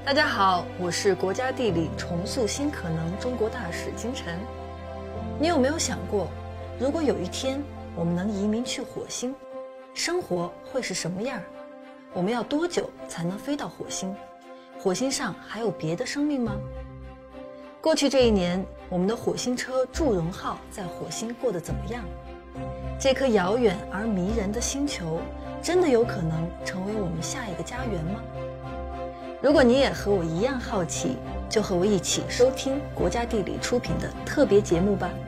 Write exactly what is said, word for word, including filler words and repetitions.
大家好，我是国家地理重塑新可能中国大使金晨。你有没有想过，如果有一天我们能移民去火星，生活会是什么样？我们要多久才能飞到火星？火星上还有别的生命吗？过去这一年，我们的火星车祝融号在火星过得怎么样？这颗遥远而迷人的星球，真的有可能成为我们下一个家园吗？如果你也和我一样好奇，就和我一起收听国家地理出品的特别节目吧。